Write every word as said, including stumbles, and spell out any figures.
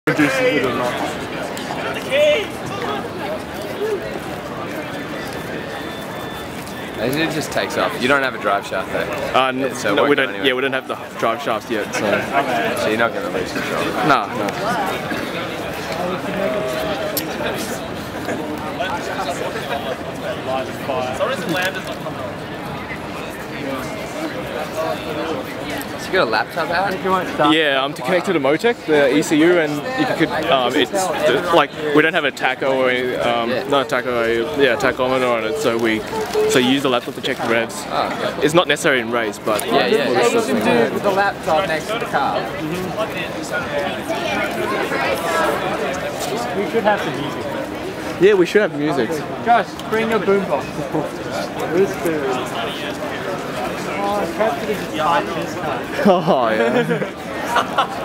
Reduces it or not. It just takes off. You don't have a drive shaft though. Uh, yeah, so no, we don't. anyway. Yeah, we don't have the drive shafts yet. So, so you're not going to lose control. No, no. So you got a laptop out? Yeah, um, to connect to the Motec, the E C U, and you could. Um, it's the, like we don't have a tacho or any, um, yeah. not a tacho, a, yeah, tachometer on it. So we, so you use the laptop to check the revs. Oh, okay. It's not necessary in race, but yeah, yeah. Hey, you can do it with the laptop next to the car. Mm-hmm. We should have some music. Yeah, we should have music. Josh, bring your boombox. Oh, I captured his car. Oh yeah.